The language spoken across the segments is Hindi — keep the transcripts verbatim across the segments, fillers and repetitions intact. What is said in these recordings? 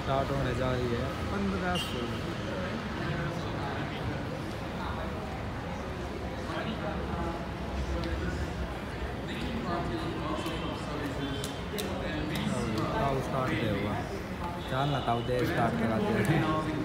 स्टार्ट होने जा रही है पंद्रह सौ। स्टार्ट दे हुआ चल ना ताऊ दे स्टार्ट करा दे।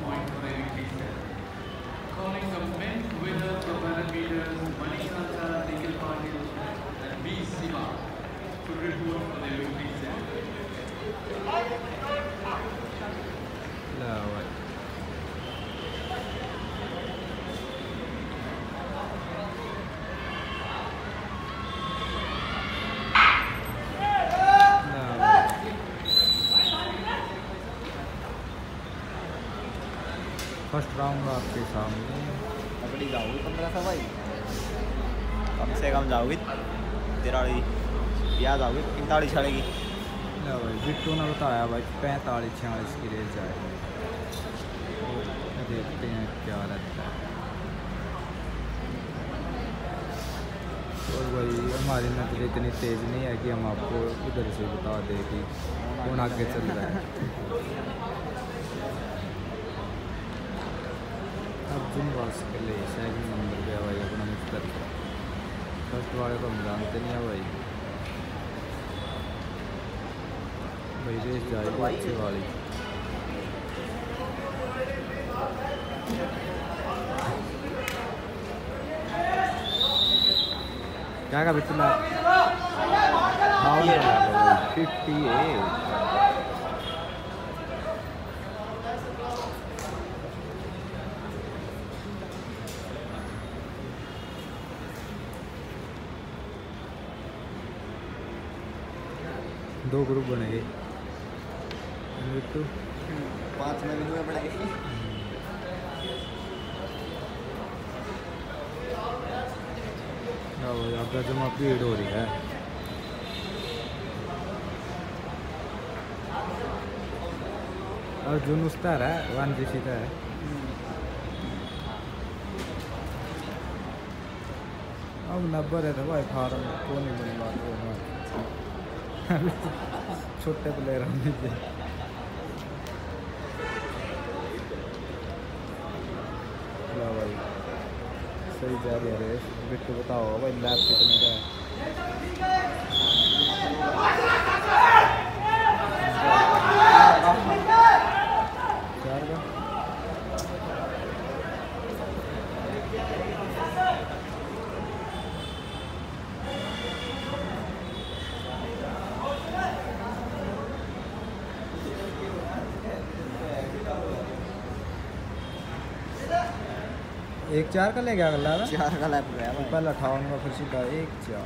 फर्स्ट राउंड आपके सामने। तगड़ी जाओगी पंद्रह सौ भाई, कम से कम जाओगी तिराली या जाओगी पैंतालीस चलेगी। ना भाई बिट्टू ने बताया भाई पैंतालीस छियालीस की रेंज जाएगी, देखते हैं क्या रहता है। और भाई हमारी नजर इतनी तेज़ नहीं है कि हम आपको इधर से बता दें कि कौन आगे चल रहा है। अर्जुन वास के लिए सेकंड नंबर पे भाई अपना मिस्टर, फर्स्ट वाले को हम जानते नहीं है भाई। भाई रेस जाएगी अच्छी वाली। क्या का बिट्टू ना फिफ्टी एट दो ग्रुप बनेंगे बिट्टू, पाँच में भी हुए पड़ेगी। आपका जमा भीड़ हो रही है। अर्जुन उसका है वन जी सी का है। अब नब्बे है तो भाई फार्म कौन नहीं बने बात छोटे प्लेयर हम भाई सही जा रही है रेस। बिट्टू बताओ भाई लैब कितने का है? चार का। एक चार का ले गया अगला है चार का लैप गया भाई, पहला अठावन का फिर सीधा एक चार।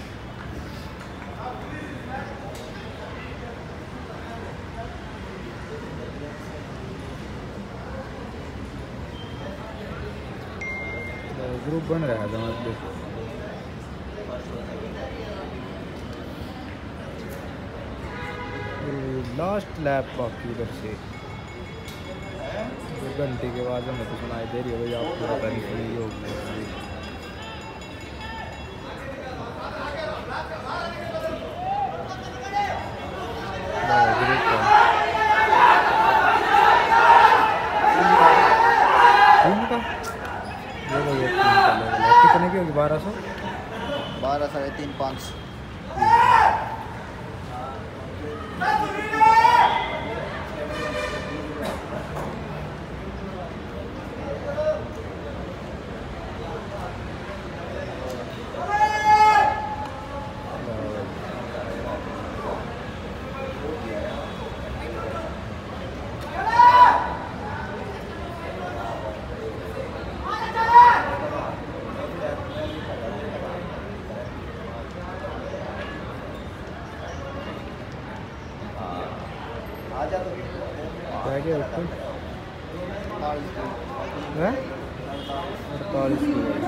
ग्रुप बन रहा है जमात लास्ट लैप बाकी उधर से घंटे के बाद हमें तो सुनाई दे रही है भाई, आपको पता नहीं सुनी होगी। कितने की होगी? बारह सौ बारह साढ़े तीन पाँच। क्या गया उसको? अड़तालीस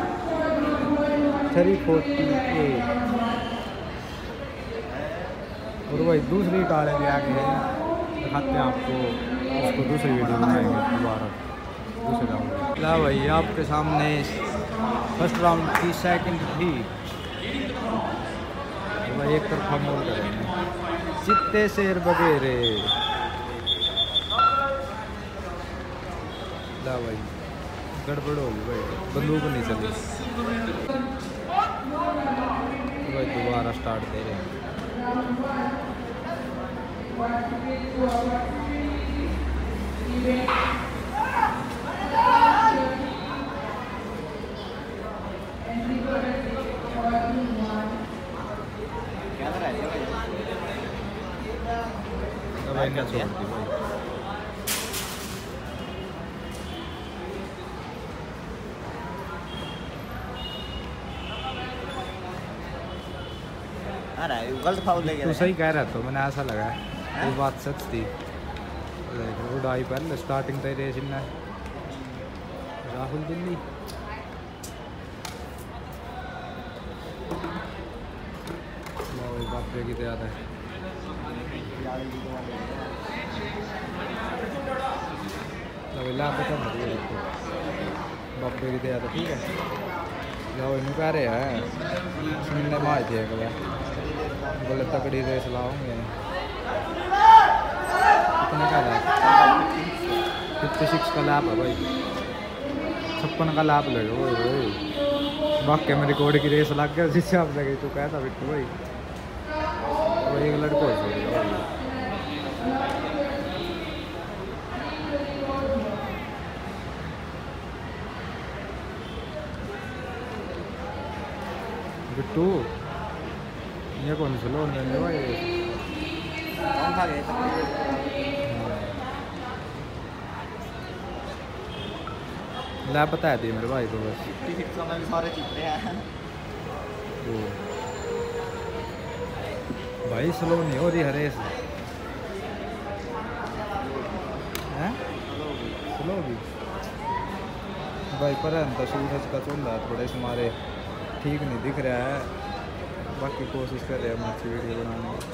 थ्री फोर्टी एट। और भाई दूसरी कार भी आगे है, दिखाते हैं आपको, उसको दूसरी वीडियो बनाएंगे दोबारा दूसरे राउंड। ला भाई आपके सामने फर्स्ट राउंड की सेकंड थी भाई, एक तरफा मोड़ करेंगे चित्ते शेर वगैरह। ला भाई गड़बड़ होगी भाई, बंदूक नहीं चली तो भाई दोबारा स्टार्ट दे रहे हैं। क्या कर रहा है भाई? तो भाई क्या छोड़ दी भाई। आ रहा है गलत फाउल ले गया। तू सही कह रहा था, मैंने ऐसा लगा ये बात सच थी। उड़ाई पहले स्टार्टिंग तक रेस इन्ना राहुल दिल्ली बापरे की याद है। बापरे की याद है ठीक है। जाओ इन कह रहे हैं सुनने में आए थे बोले बोले तगड़ी रेस लाओगे। कितने का लैप? फिफ्टी सिक्स का लैप है भाई, छप्पन का लैप लगे वो भाई। वाकई में रिकॉर्ड की रेस लग गया जिससे आप लगे तो कहता बिट्टू भाई तो एक लड़का हो भाई। बिट्टू ये कौन सा लोन लेने भाई? कौन खा गए? ला बता दी मेरे भाई को बस। टिकट तो मैं सारे जीत रहे हैं तो भाई स्लो नहीं हो रही है रेस हैं? स्लो भी भाई पर तो सूरज का चल रहा है थोड़े से हमारे ठीक नहीं दिख रहा है। बाकी कोशिश कर रहे हैं हम अच्छी वीडियो बनाने की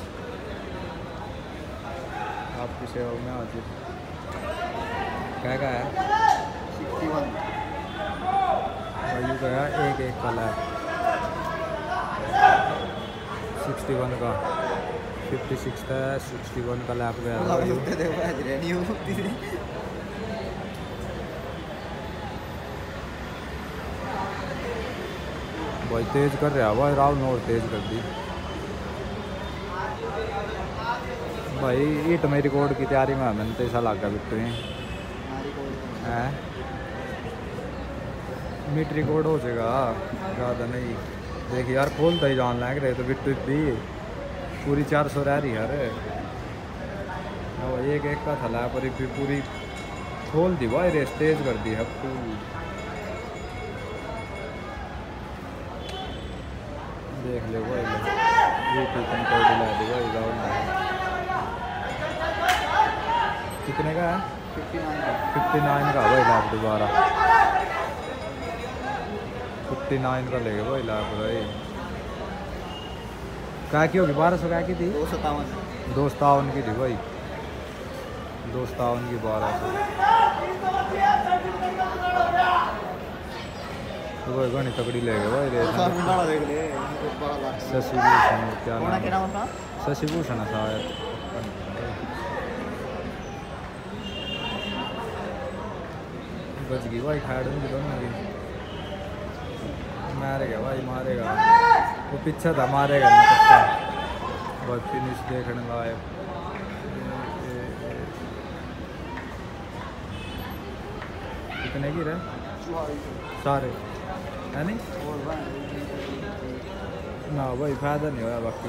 आपकी सेवा में आज। क्या क्या है सिक्सटी वन भाई गया एक एक का लैप सिक्सटी वन का फिफ्टी सिक्स था सिक्सटी वन का लैप गया था भाई। भाई तेज कर रहा भाई राहुल ने और तेज कर दी भाई। ईट में रिकॉर्ड की तैयारी में मैंने तो ऐसा लगा बिट्टू है मीट रिकॉर्ड हो जाएगा ज़्यादा नहीं। देख यार खोलता ही जान लग रहे तो बिट्टू भी पूरी चार सौ रह रही यार। एक एक का थला पर भी पूरी खोल दी भाई रेस तेज कर दी है पूरी। देख ले भाई यूट्यूब कंट्रोल दिला दी भाई राहुल ने। कितने का है? फिफ्टी नाइन का भाई लाभ दोबारा फिफ्टी नाइन का लेगा भाई लाभ भाई। क्या की होगी? बारह सौ क्या की थी? दो सत्तावन दो सतावन की थी भाई, दो सतावन की बारह सौ तो भाई घनी तकड़ी लेगा भाई रेस। शशि भूषण क्या नाम है? शशि भूषण है शायद। बच गई भाई खाड़ में दोनों की। मारेगा भाई मारेगा वो पीछा था मारेगा नहीं पक्का। बस फिनिश देखने लायक। कितने की रहे सारे है नहीं ना भाई फायदा नहीं होया बाकी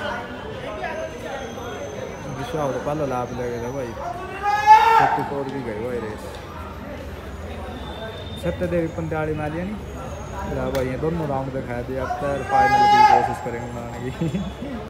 विश्वा तो पहले लाभ लगे था भाई। छत्ती कोड भी गई भाई रेस सत्य देवी पंचाड़ी मारी नहीं भाई। ये दोनों राउंड दिखाया दिया अब तक फाइनल की कोशिश करेंगे बनाने की।